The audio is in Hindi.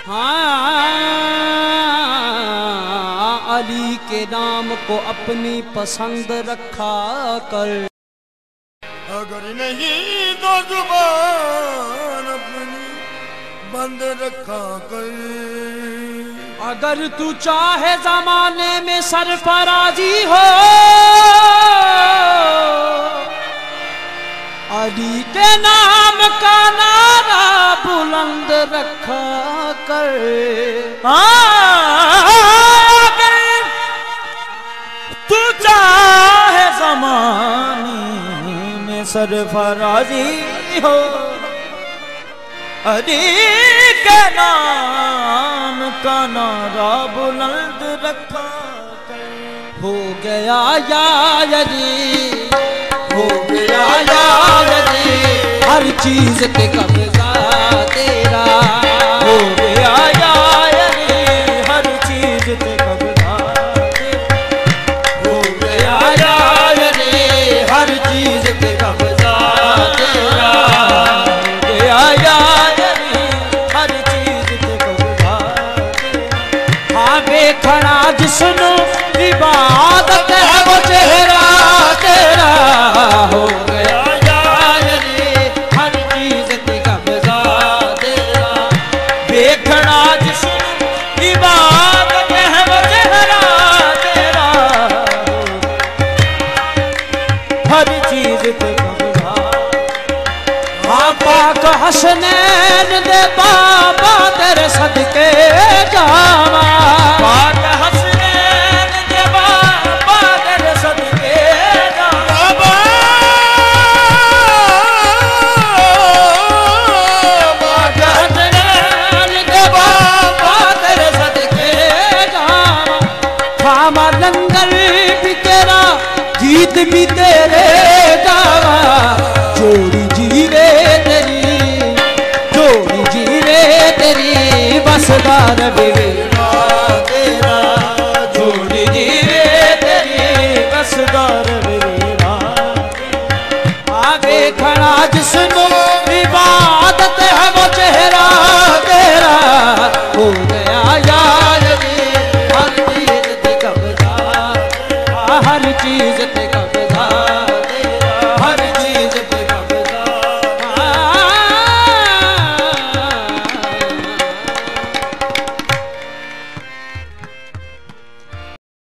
हाँ, अली के नाम को अपनी पसंद रखा कर। अगर नहीं तो जुबान अपनी बंद रखा कर। अगर तू चाहे जमाने में सरफराजी हो, अली के नाम का नारा बुलंद रखा कर। अगर तू चाहे जमाने में सरफराजी हो, अली के नाम का नारा बुलंद रखा कर। हो गया या अली, हो गया या अली, हर चीज पे कब्जा तेरा। हो गया या अली, हर चीज पे कब्जा तेरा। हो गया या अली, हर चीज पे कब्जा तेरा। हो गया या अली, हर चीज पे कब्जा तेरा। हाँ बेखड़ा जिस्म इबादत है वो चेहरा तेरा। हो गया या अली, हर चीज पे कब्जा तेरा। बेखड़ा जिस्म इबादत है वो चेहरा तेरा। हर चीज पे कब्जा। हाँ पाक हसनैन दे बाबा तेरे सदके जावा। पाक हसनैन दे बाबा तेरे सदके जावा। पाक हसनैन दे बाबा तेरे सदके जावा। खामा लंगर भी तेरा, गीत भी तेरे गावा। जोड़ी जीवे तेरी, जोड़ी जीवे तेरी, बसदार बेरा तेरा। जोड़ी जीवे तेरी, बसदार मेरा। आगे खड़ा जिस्म इबादत है वो चेहरा तेरा। हो गया या अली, हर चीज पे कब्जा, हर चीज पे